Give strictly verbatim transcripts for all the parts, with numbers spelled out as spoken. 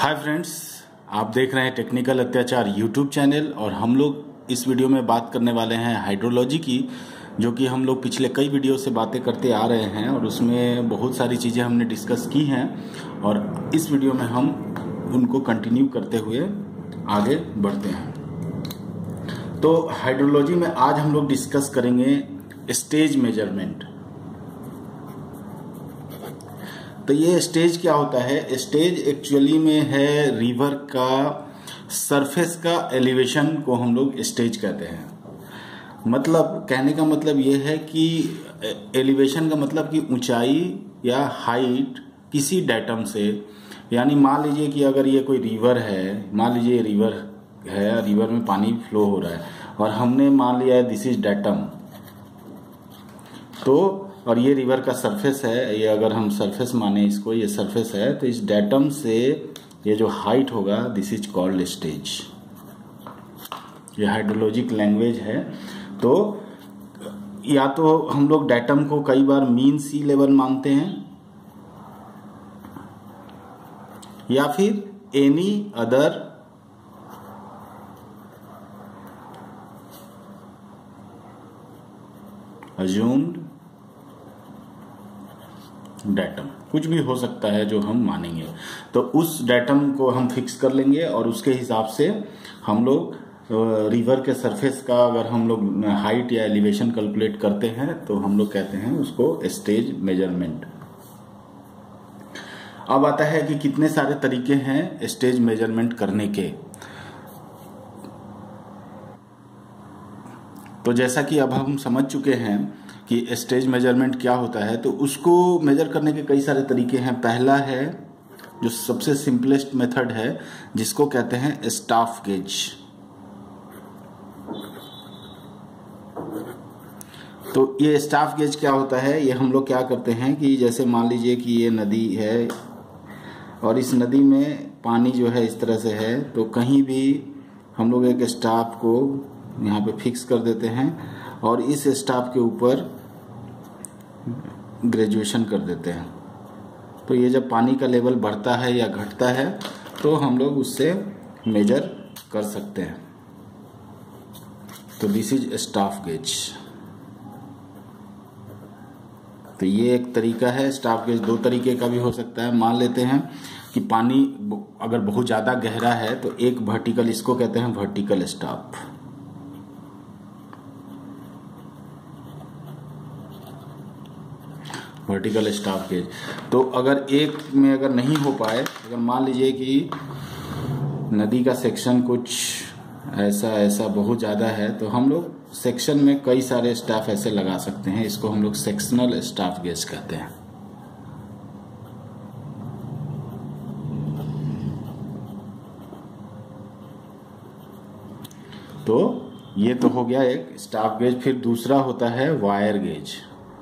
Hi friends, आप देख रहे हैं टेक्निकल अत्याचार यूट्यूब चैनल और हम लोग इस वीडियो में बात करने वाले हैं हाइड्रोलॉजी की, जो कि हम लोग पिछले कई वीडियो से बातें करते आ रहे हैं और उसमें बहुत सारी चीज़ें हमने डिस्कस की हैं और इस वीडियो में हम उनको कंटिन्यू करते हुए आगे बढ़ते हैं। तो हाइड्रोलॉजी में आज हम लोग डिस्कस करेंगे स्टेज मेजरमेंट। तो ये स्टेज क्या होता है? स्टेज एक्चुअली में है रिवर का सरफेस का एलिवेशन को हम लोग स्टेज कहते हैं। मतलब कहने का मतलब ये है कि एलिवेशन का मतलब कि ऊंचाई या हाइट किसी डेटम से, यानी मान लीजिए कि अगर ये कोई रिवर है, मान लीजिए रिवर है, रिवर में पानी फ्लो हो रहा है और हमने मान लिया है दिस इज डेटम, तो और ये रिवर का सरफेस है, ये अगर हम सरफेस माने इसको, ये सरफेस है, तो इस डेटम से ये जो हाइट होगा दिस इज कॉल्ड स्टेज। ये हाइड्रोलॉजिक लैंग्वेज है। तो या तो हम लोग डेटम को कई बार मीन सी लेवल मानते हैं या फिर एनी अदर अज्यूम्ड डेटम, कुछ भी हो सकता है जो हम मानेंगे। तो उस डेटम को हम फिक्स कर लेंगे और उसके हिसाब से हम लोग रिवर के सरफेस का अगर हम लोग हाइट या एलिवेशन कैलकुलेट करते हैं तो हम लोग कहते हैं उसको स्टेज मेजरमेंट। अब आता है कि कितने सारे तरीके हैं स्टेज मेजरमेंट करने के। तो जैसा कि अब हम समझ चुके हैं कि स्टेज मेजरमेंट क्या होता है, तो उसको मेजर करने के कई सारे तरीके हैं। पहला है जो सबसे सिंपलेस्ट मेथड है, जिसको कहते हैं स्टाफ गेज। तो ये स्टाफ गेज क्या होता है? ये हम लोग क्या करते हैं कि जैसे मान लीजिए कि ये नदी है और इस नदी में पानी जो है इस तरह से है, तो कहीं भी हम लोग एक स्टाफ को यहाँ पे फिक्स कर देते हैं और इस स्टाफ के ऊपर ग्रेजुएशन कर देते हैं। तो ये जब पानी का लेवल बढ़ता है या घटता है तो हम लोग उससे मेजर कर सकते हैं। तो दिस इज स्टाफ गेज। तो ये एक तरीका है स्टाफ गेज। दो तरीके का भी हो सकता है। मान लेते हैं कि पानी अगर बहुत ज़्यादा गहरा है तो एक वर्टिकल, इसको कहते हैं vertical staff. Vertical staff gauge. तो अगर एक में अगर नहीं हो पाए, अगर मान लीजिए कि नदी का सेक्शन कुछ ऐसा ऐसा बहुत ज़्यादा है, तो हम लोग सेक्शन में कई सारे स्टाफ ऐसे लगा सकते हैं। इसको हम लोग सेक्शनल स्टाफ गेज कहते हैं। तो ये तो हो गया एक स्टाफ गेज। फिर दूसरा होता है वायर गेज।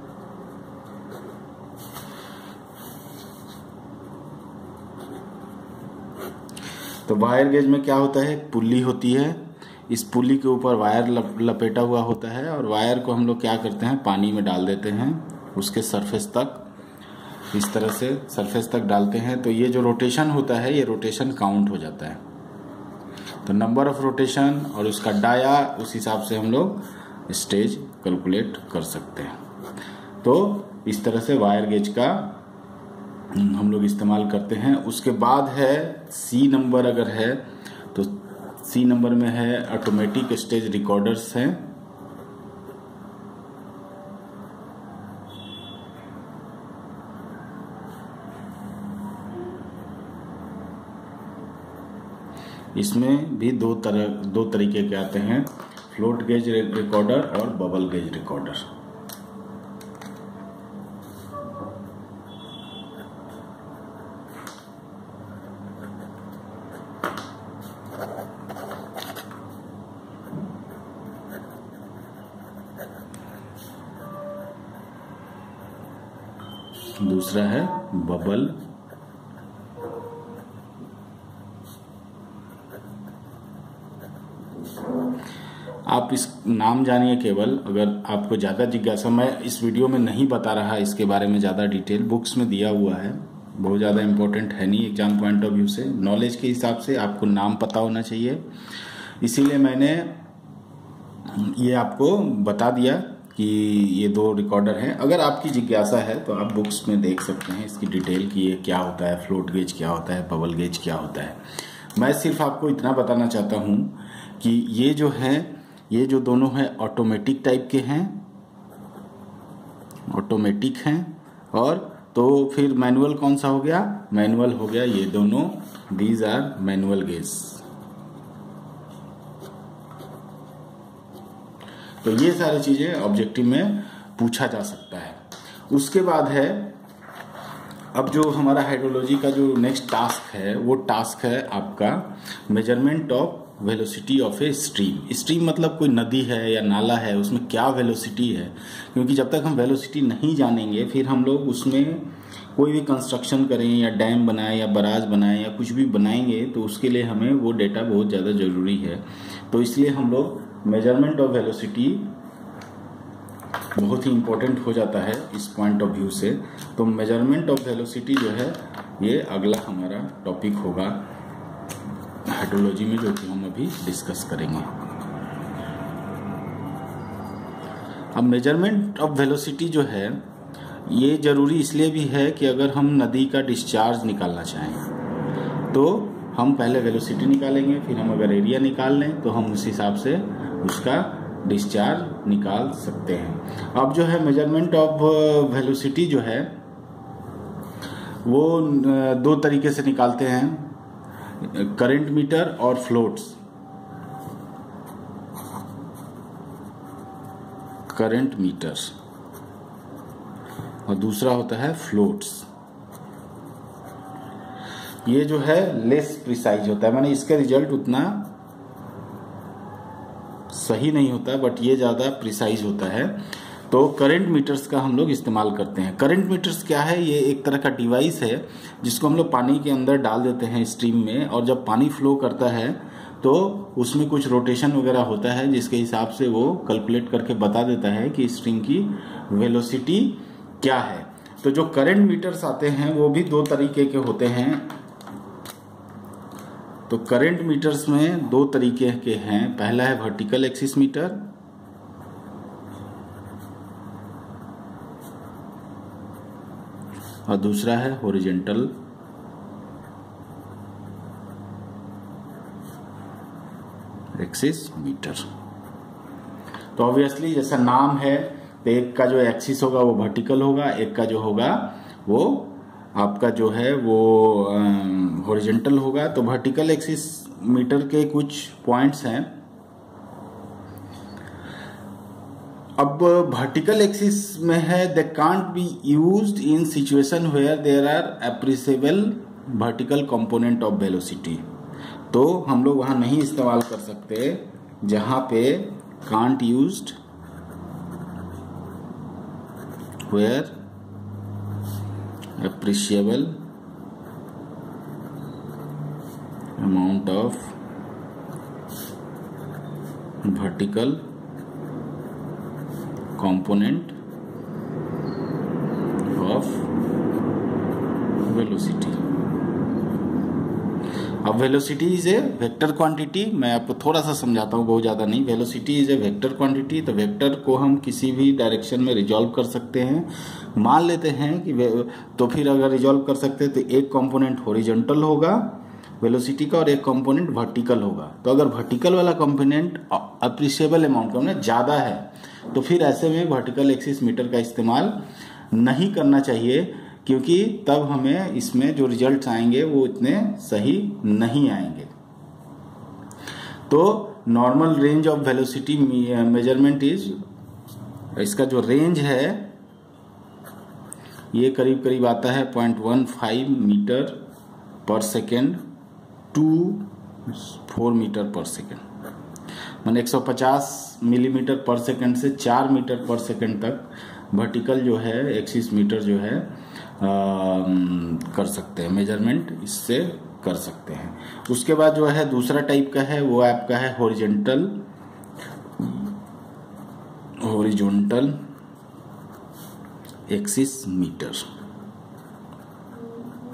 तो वायर गेज में क्या होता है? पुल्ली होती है, इस पुल्ली के ऊपर वायर लपेटा हुआ होता है और वायर को हम लोग क्या करते हैं, पानी में डाल देते हैं, उसके सरफेस तक इस तरह से सरफेस तक डालते हैं। तो ये जो रोटेशन होता है, ये रोटेशन काउंट हो जाता है। तो नंबर ऑफ रोटेशन और उसका डाया, उस हिसाब से हम लोग स्टेज कैलकुलेट कर सकते हैं। तो इस तरह से वायर गेज का हम लोग इस्तेमाल करते हैं। उसके बाद है सी नंबर। अगर है तो सी नंबर में है ऑटोमेटिक स्टेज रिकॉर्डर्स हैं। इसमें भी दो तरह दो तरीके के आते हैं, फ्लोट गेज रिकॉर्डर और बबल गेज रिकॉर्डर। दूसरा है बबल। आप इस नाम जानिए केवल। अगर आपको ज़्यादा जिज्ञासा, मैं इस वीडियो में नहीं बता रहा इसके बारे में ज़्यादा डिटेल, बुक्स में दिया हुआ है, बहुत ज़्यादा इम्पोर्टेंट है नहीं एग्जाम पॉइंट ऑफ व्यू से, नॉलेज के हिसाब से आपको नाम पता होना चाहिए। इसीलिए मैंने ये आपको बता दिया कि ये दो रिकॉर्डर हैं। अगर आपकी जिज्ञासा है तो आप बुक्स में देख सकते हैं इसकी डिटेल कि ये क्या होता है, फ्लोट गेज क्या होता है, बबल गेज क्या होता है। मैं सिर्फ आपको इतना बताना चाहता हूँ कि ये जो है, ये जो दोनों हैं ऑटोमेटिक टाइप के हैं, ऑटोमेटिक हैं। और तो फिर मैनुअल कौन सा हो गया? मैनुअल हो गया ये दोनों, दीज आर मैनुअल गेज। तो ये सारी चीजें ऑब्जेक्टिव में पूछा जा सकता है। उसके बाद है, अब जो हमारा हाइड्रोलॉजी का जो नेक्स्ट टास्क है वो टास्क है आपका measurement of velocity of a stream. Stream मतलब कोई नदी है या नाला है, उसमें क्या वेलोसिटी है, क्योंकि जब तक हम वेलोसिटी नहीं जानेंगे फिर हम लोग उसमें कोई भी कंस्ट्रक्शन करें या डैम बनाएं या बराज बनाएं या कुछ भी बनाएंगे तो उसके लिए हमें वो डेटा बहुत ज़्यादा ज़रूरी है। तो इसलिए हम लोग मेजरमेंट ऑफ वेलोसिटी बहुत ही इम्पोर्टेंट हो जाता है इस पॉइंट ऑफ व्यू से। तो मेजरमेंट ऑफ वेलोसिटी जो है ये अगला हमारा टॉपिक होगा हाइड्रोलॉजी में, जो कि हम अभी डिस्कस करेंगे। अब मेजरमेंट ऑफ वेलोसिटी जो है ये जरूरी इसलिए भी है कि अगर हम नदी का डिस्चार्ज निकालना चाहें तो हम पहले वेलोसिटी निकालेंगे, फिर हम अगर एरिया निकाल लें तो हम उस हिसाब से उसका डिस्चार्ज निकाल सकते हैं। अब जो है मेजरमेंट ऑफ वेलोसिटी जो है वो दो तरीके से निकालते हैं, करंट मीटर और फ्लोट्स। करंट मीटर और दूसरा होता है फ्लोट्स। ये जो है लेस प्रिसाइज होता है, माने इसका रिजल्ट उतना सही नहीं होता, बट ये ज्यादा प्रिसाइज होता है। तो करंट मीटर्स का हम लोग इस्तेमाल करते हैं। करंट मीटर्स क्या है? ये एक तरह का डिवाइस है जिसको हम लोग पानी के अंदर डाल देते हैं स्ट्रीम में, और जब पानी फ्लो करता है तो उसमें कुछ रोटेशन वगैरह होता है जिसके हिसाब से वो कैलकुलेट करके बता देता है कि स्ट्रीम की वेलोसिटी क्या है। तो जो करंट मीटर्स आते हैं वो भी दो तरीके के होते हैं। तो करंट मीटर्स में दो तरीके के हैं। पहला है वर्टिकल एक्सिस मीटर, और दूसरा है हॉरिजॉन्टल एक्सिस मीटर। तो ऑब्वियसली जैसा नाम है, तो एक का जो एक्सिस होगा वो वर्टिकल होगा, एक का जो होगा वो आपका जो है वो हॉरिजॉन्टल होगा। तो वर्टिकल एक्सिस मीटर के कुछ पॉइंट्स हैं। अब वर्टिकल एक्सिस में है, they can't be used in situation where there are appreciable vertical component of velocity. तो हम लोग वहां नहीं इस्तेमाल कर सकते जहां पे can't used where appreciable amount of vertical component of velocity। अब velocity is a vector quantity. मैं आपको थोड़ा सा समझाता हूँ, बहुत ज्यादा नहीं। Velocity is a vector quantity. तो वेक्टर को हम किसी भी डायरेक्शन में रिजॉल्व कर सकते हैं। मान लेते हैं कि तो फिर अगर रिजॉल्व कर सकते हैं तो एक कंपोनेंट हॉरिजॉन्टल होगा वेलोसिटी का और एक कंपोनेंट वर्टिकल होगा। तो अगर वर्टिकल वाला कंपोनेंट अप्रिशिएबल अमाउंट का ज्यादा है तो फिर ऐसे में वर्टिकल एक्सिस मीटर का इस्तेमाल नहीं करना चाहिए, क्योंकि तब हमें इसमें जो रिजल्ट्स आएंगे वो इतने सही नहीं आएंगे। तो normal range of velocity measurement is, इसका जो रेंज है ये करीब करीब आता है point one five metre per second to four metre per second, मैंने एक सौ पचास मिलीमीटर पर सेकेंड से चार मीटर पर सेकेंड तक वर्टिकल जो है एक्सिस मीटर जो है आ, कर सकते हैं, मेजरमेंट इससे कर सकते हैं। उसके बाद जो है दूसरा टाइप का है वो आपका है हॉरिजॉन्टल हॉरिजॉन्टल एक्सिस मीटर।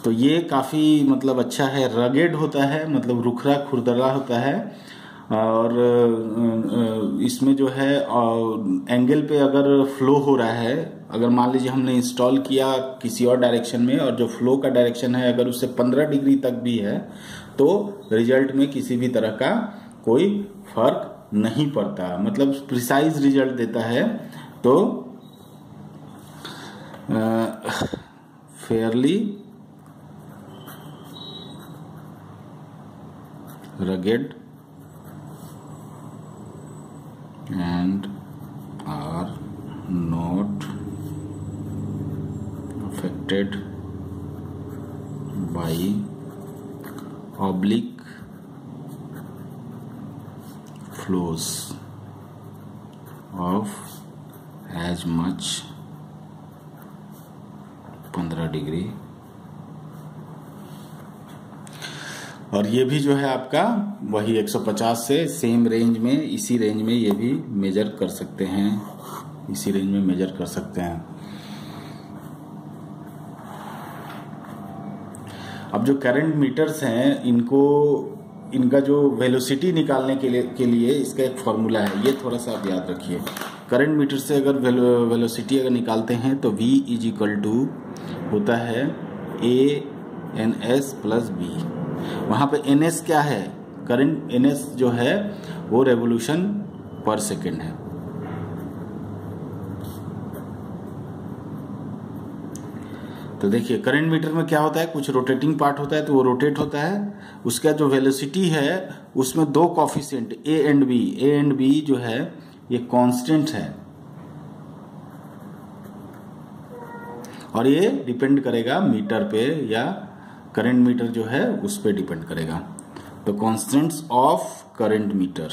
तो ये काफ़ी मतलब अच्छा है, रगेड होता है, मतलब रुखरा खुरदरा होता है, और इसमें जो है एंगल पे अगर फ्लो हो रहा है, अगर मान लीजिए हमने इंस्टॉल किया किसी और डायरेक्शन में और जो फ्लो का डायरेक्शन है अगर उससे पंद्रह डिग्री तक भी है तो रिजल्ट में किसी भी तरह का कोई फर्क नहीं पड़ता, मतलब प्रिसाइज रिजल्ट देता है। तो fairly rugged and are not affected by oblique flows of as much पंद्रह डिग्री। और ये भी जो है आपका वही एक सौ पचास से सेम रेंज में, इसी रेंज में ये भी मेजर कर सकते हैं, इसी रेंज में मेजर कर सकते हैं। अब जो करंट मीटर्स हैं इनको, इनका जो वेलोसिटी निकालने के लिए के लिए इसका एक फॉर्मूला है, ये थोड़ा सा आप याद रखिए। करंट मीटर से अगर वेलो, वेलोसिटी अगर निकालते हैं तो V इज इक्वल टू होता है A N S plus B. वहां पे एन एस क्या है, करंट एन एस जो है वो रेवोल्यूशन पर सेकेंड है। तो देखिए करंट मीटर में क्या होता है, कुछ रोटेटिंग पार्ट होता है तो वो रोटेट होता है, उसका जो वेलोसिटी है उसमें दो coefficient A and B, A and B जो है ये कांस्टेंट है और ये डिपेंड करेगा मीटर पे, या करंट मीटर जो है उस पे डिपेंड करेगा। तो constants of current meter,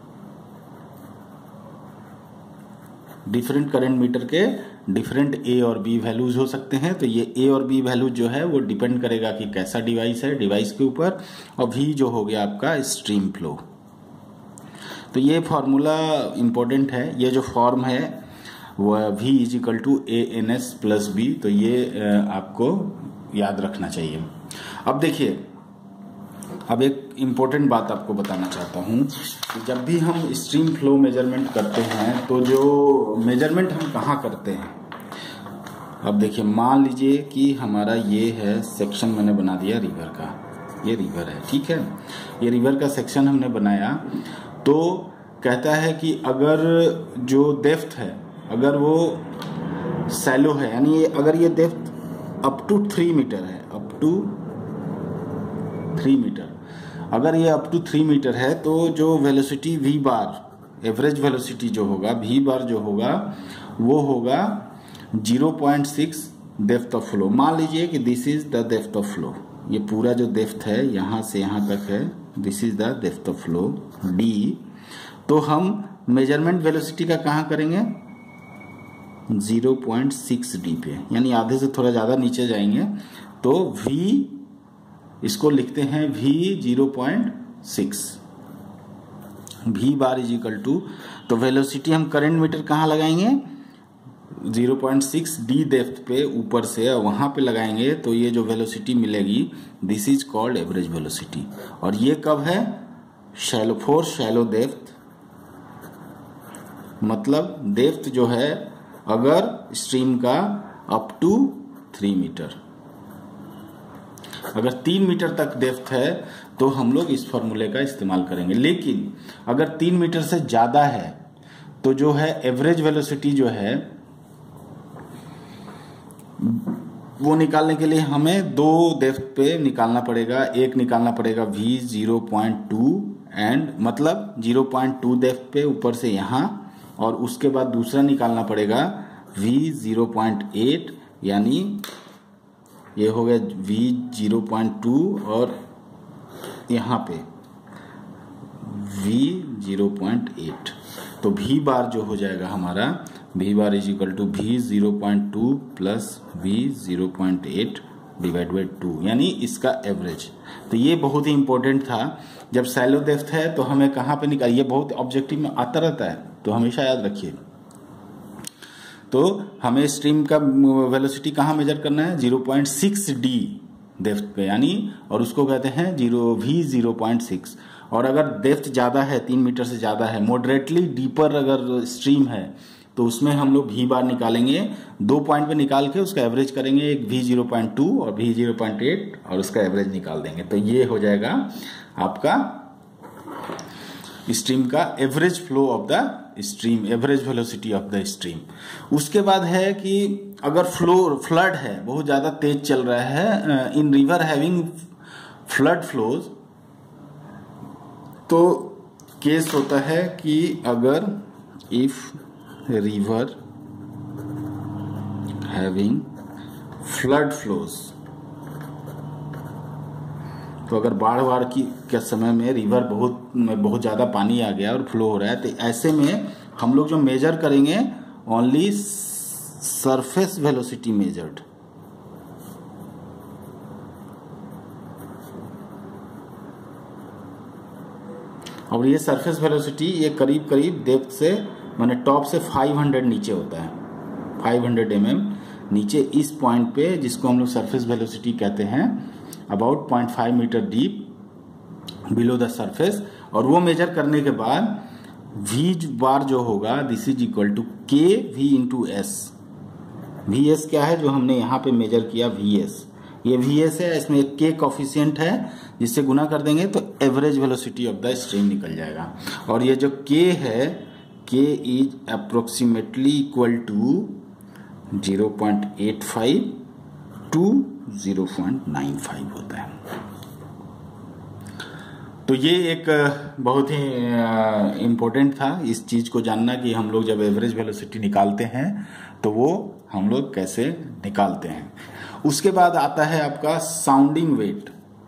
different current meter के डिफरेंट ए और बी वैल्यूज हो सकते हैं। तो ये ए और बी वैल्यू जो है वो डिपेंड करेगा कि कैसा डिवाइस है, डिवाइस के ऊपर। और वी जो हो गया आपका स्ट्रीम फ्लो। तो ये फॉर्मूला इंपॉर्टेंट है, ये जो फॉर्म है वह V is equal to A N S plus B, तो ये आपको याद रखना चाहिए। अब देखिए, अब एक इम्पोर्टेंट बात आपको बताना चाहता हूँ कि जब भी हम स्ट्रीम फ्लो मेजरमेंट करते हैं तो जो मेजरमेंट हम कहाँ करते हैं। अब देखिए, मान लीजिए कि हमारा ये है सेक्शन, मैंने बना दिया रिवर का, ये रिवर है, ठीक है। ये रिवर का सेक्शन हमने बनाया तो कहता है कि अगर जो डेप्थ है, अगर वो सैलो है, यानी अगर ये depth up to three metre है, अप टू थ्री मीटर, अगर ये अप टू थ्री मीटर है तो जो velocity V bar, average velocity जो होगा वी बार जो होगा वो होगा zero point six depth of flow. मान लीजिए कि this is the depth of flow, ये पूरा जो डेप्थ है यहां से यहां तक है, this is the depth of flow D. तो हम मेजरमेंट वेलोसिटी का कहां करेंगे, ज़ीरो पॉइंट सिक्स डी पे, यानी आधे से थोड़ा ज्यादा नीचे जाएंगे। तो v इसको लिखते हैं v zero point six, v bar is equal to, तो वेलोसिटी हम करंट मीटर कहाँ लगाएंगे, zero point six D depth पे ऊपर से वहां पे लगाएंगे तो ये जो वेलोसिटी मिलेगी this is called average velocity. और ये कब है, शैलो, फोर शैलो डेप्थ, मतलब डेप्थ जो है अगर स्ट्रीम का अप टू थ्री मीटर, अगर तीन मीटर तक डेप्थ है तो हम लोग इस फॉर्मूले का इस्तेमाल करेंगे। लेकिन अगर तीन मीटर से ज्यादा है तो जो है एवरेज वेलोसिटी जो है वो निकालने के लिए हमें दो डेप्थ पे निकालना पड़ेगा। एक निकालना पड़ेगा v zero point two and मतलब ज़ीरो पॉइंट टू डेप्थ पे ऊपर से यहां, और उसके बाद दूसरा निकालना पड़ेगा v ज़ीरो पॉइंट एट, यानी ये हो गया v ज़ीरो पॉइंट टू और यहाँ पे v ज़ीरो पॉइंट एट। तो v बार जो हो जाएगा हमारा, v bar is equal to v zero point two plus v zero point eight divide by two, यानी इसका एवरेज। तो ये बहुत ही इंपॉर्टेंट था। जब सैलो डेप्थ है तो हमें कहाँ पे निकाल, ये बहुत ऑब्जेक्टिव में आता रहता है तो हमेशा याद रखिए। तो हमें स्ट्रीम का वेलोसिटी कहाँ मेजर करना है, zero point six D depth पे, यानी और उसको कहते हैं zero V zero point six. और अगर डेप्थ ज़्यादा है, तीन मीटर से ज़्यादा है, मॉडरेटली डीपर अगर स्ट्रीम है, तो उसमें हम लोग वी बार निकालेंगे, दो पॉइंट पे निकाल के उसका एवरेज करेंगे, एक वी जीरो पॉइंट टू और वी जीरो पॉइंट एट, और उसका एवरेज निकाल देंगे। तो ये हो जाएगा आपका स्ट्रीम का average flow of the stream, average velocity of the stream. उसके बाद है कि अगर फ्लो फ्लड है, बहुत ज्यादा तेज चल रहा है, in river having flood flows, तो केस होता है कि अगर if river having flood flows, तो अगर बाढ़ बाढ़ की के समय में रिवर बहुत में बहुत ज़्यादा पानी आ गया और फ्लो हो रहा है, तो ऐसे में हम लोग जो मेजर करेंगे ओनली सरफेस वेलोसिटी मेजर्ड। और ये सरफेस वेलोसिटी ये करीब करीब डेप्थ से माने टॉप से पाँच सौ नीचे होता है, पाँच सौ एम एम नीचे इस पॉइंट पे, जिसको हम लोग सरफेस वेलोसिटी कहते हैं, about zero point five metre deep below the surface. और वो मेजर करने के बाद वी बार जो होगा, this is equal to K V into S. V S क्या है जो हमने यहाँ पे मेजर किया, वी एस, ये वी एस है, इसमें एक के कॉफिशिएंट है, जिससे गुना कर देंगे तो average velocity of the stream निकल जाएगा। और ये जो के है, K is approximately equal to zero point eight five to zero point nine five होता है। तो ये एक बहुत ही इम्पोर्टेंट था इस चीज को जानना कि हम लोग जब एवरेज वेलोसिटी निकालते हैं तो वो हम लोग कैसे निकालते हैं। उसके बाद आता है आपका साउंडिंग वेट।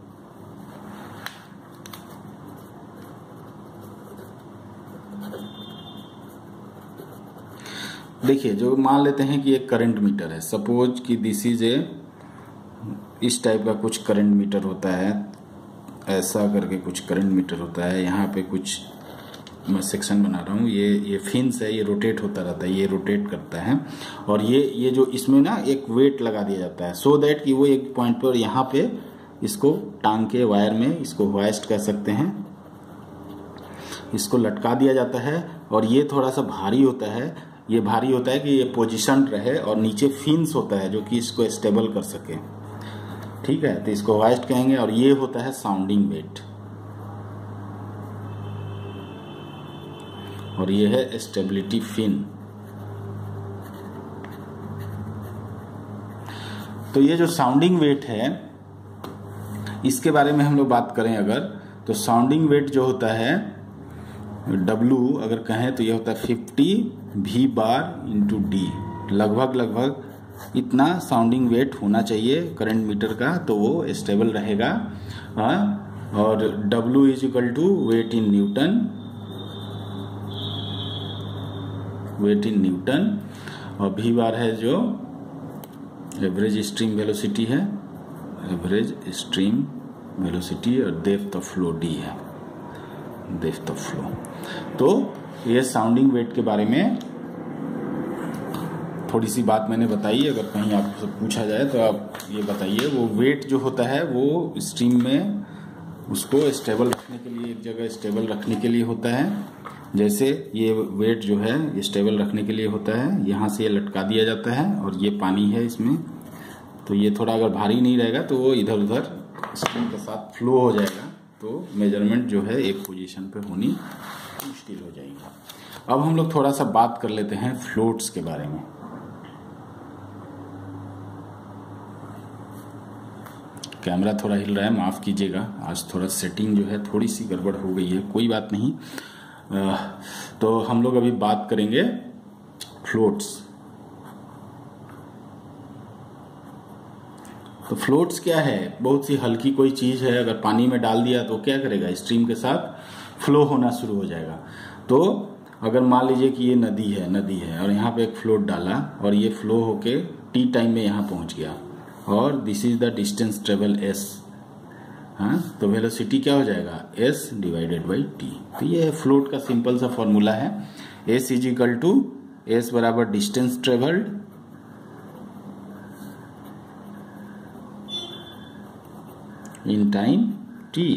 देखिए, जो मान लेते हैं कि एक करंट मीटर है, सपोज कि दिस इज ए, इस टाइप का कुछ करंट मीटर होता है, ऐसा करके कुछ करंट मीटर होता है। यहाँ पे कुछ मैं सेक्शन बना रहा हूँ, ये ये फिन्स है, ये रोटेट होता रहता है, ये रोटेट करता है। और ये ये जो इसमें ना एक वेट लगा दिया जाता है, सो दैट कि वो एक पॉइंट पे और यहाँ पे इसको टांग के वायर में, इसको होइस्ट कह सकते हैं, इसको लटका दिया जाता है। और ये थोड़ा सा भारी होता है, ये भारी होता है कि ये पोजिशन रहे, और नीचे फिन्स होता है जो कि इसको स्टेबल कर सके, ठीक है, तो इसको होइस्ट कहेंगे। और ये होता है साउंडिंग वेट, और ये है स्टेबिलिटी फिन। तो ये जो साउंडिंग वेट है, इसके बारे में हम लोग बात करें अगर, तो साउंडिंग वेट जो होता है W अगर कहें तो ये होता है fifty V bar into D, लगभग लगभग इतना साउंडिंग वेट होना चाहिए करंट मीटर का, तो वो स्टेबल रहेगा। हाँ, और W is equal to weight in newton, weight in newton, और V बार है जो एवरेज स्ट्रीम वेलोसिटी है, एवरेज स्ट्रीम वेलोसिटी, और डेप्थ ऑफ फ्लो D है, डेप्थ ऑफ फ्लो। तो ये साउंडिंग वेट के बारे में थोड़ी सी बात मैंने बताई। अगर कहीं आपसे पूछा जाए तो आप ये बताइए, वो वेट जो होता है वो स्ट्रीम में उसको स्टेबल रखने के लिए, एक जगह स्टेबल रखने के लिए होता है। जैसे ये वेट जो है ये स्टेबल रखने के लिए होता है, यहाँ से ये लटका दिया जाता है, और ये पानी है इसमें, तो ये थोड़ा अगर भारी नहीं रहेगा तो वो इधर उधर स्ट्रीम के साथ फ्लो हो जाएगा, तो मेजरमेंट जो है एक पोजीशन पे होनी मुश्किल हो जाएगी। अब हम लोग थोड़ा सा बात कर लेते हैं फ्लोट्स के बारे में। कैमरा थोड़ा हिल रहा है, माफ कीजिएगा, आज थोड़ा सेटिंग जो है थोड़ी सी गड़बड़ हो गई है, कोई बात नहीं। आ, तो हम लोग अभी बात करेंगे फ्लोट्स। तो फ्लोट्स क्या है, बहुत सी हल्की कोई चीज है, अगर पानी में डाल दिया तो क्या करेगा, स्ट्रीम के साथ फ्लो होना शुरू हो जाएगा। तो अगर मान लीजिए कि ये नदी है, नदी है और यहाँ पे एक फ्लोट डाला, और ये फ्लो होके टी टाइम में यहाँ पहुंच गया, और this is the distance travel S. हाँ, तो वेलोसिटी क्या हो जाएगा, एस डिवाइडेड बाई टी। तो ये फ्लोट का सिंपल सा फॉर्मूला है, S is equal to S बराबर distance travelled in time T.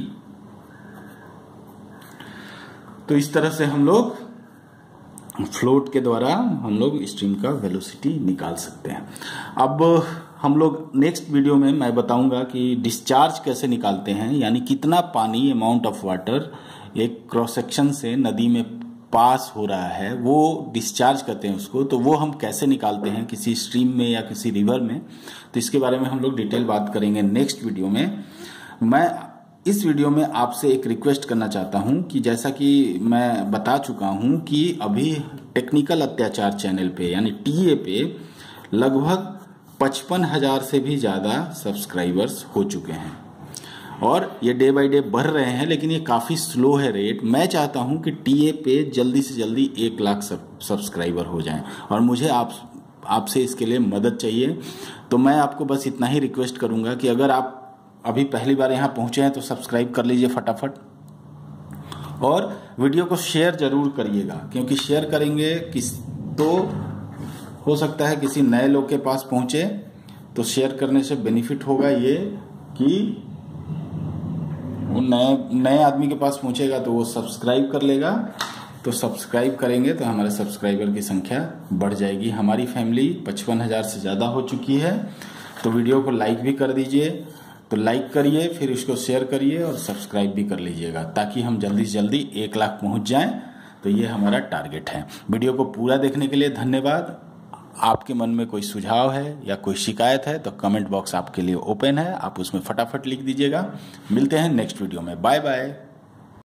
तो इस तरह से हम लोग फ्लोट के द्वारा हम लोग स्ट्रीम का वेलोसिटी निकाल सकते हैं। अब हम लोग नेक्स्ट वीडियो में मैं बताऊंगा कि डिस्चार्ज कैसे निकालते हैं, यानी कितना पानी, अमाउंट ऑफ वाटर एक क्रॉस सेक्शन से नदी में पास हो रहा है, वो डिस्चार्ज करते हैं उसको, तो वो हम कैसे निकालते हैं किसी स्ट्रीम में या किसी रिवर में। तो इसके बारे में हम लोग डिटेल बात करेंगे नेक्स्ट वीडियो में। मैं इस वीडियो में आपसे एक रिक्वेस्ट करना चाहता हूं कि जैसा कि मैं बता चुका हूं कि अभी टेक्निकल अत्याचार चैनल पे यानी टीए पे लगभग पचपन हजार से भी ज़्यादा सब्सक्राइबर्स हो चुके हैं और ये डे बाय डे बढ़ रहे हैं, लेकिन ये काफ़ी स्लो है रेट। मैं चाहता हूं कि टीए पे जल्दी से जल्दी एक लाख सब्सक्राइबर हो जाएं और मुझे आप आपसे इसके लिए मदद चाहिए। तो मैं आपको बस इतना ही रिक्वेस्ट करूंगा कि अगर आप अभी पहली बार यहाँ पहुंचे हैं तो सब्सक्राइब कर लीजिए फटाफट और वीडियो को शेयर जरूर करिएगा, क्योंकि शेयर करेंगे किस तो हो सकता है किसी नए लोग के पास पहुंचे, तो शेयर करने से बेनिफिट होगा ये कि वो नए नए आदमी के पास पहुंचेगा तो वो सब्सक्राइब कर लेगा। तो सब्सक्राइब करेंगे तो हमारे सब्सक्राइबर की संख्या बढ़ जाएगी। हमारी फैमिली पचपन हजार से ज़्यादा हो चुकी है। तो वीडियो को लाइक भी कर दीजिए, तो लाइक करिए, फिर इसको शेयर करिए और सब्सक्राइब भी कर लीजिएगा ताकि हम जल्दी से जल्दी एक लाख पहुंच जाएं। तो ये हमारा टारगेट है। वीडियो को पूरा देखने के लिए धन्यवाद। आपके मन में कोई सुझाव है या कोई शिकायत है तो कमेंट बॉक्स आपके लिए ओपन है, आप उसमें फटाफट लिख दीजिएगा। मिलते हैं नेक्स्ट वीडियो में। Bye bye.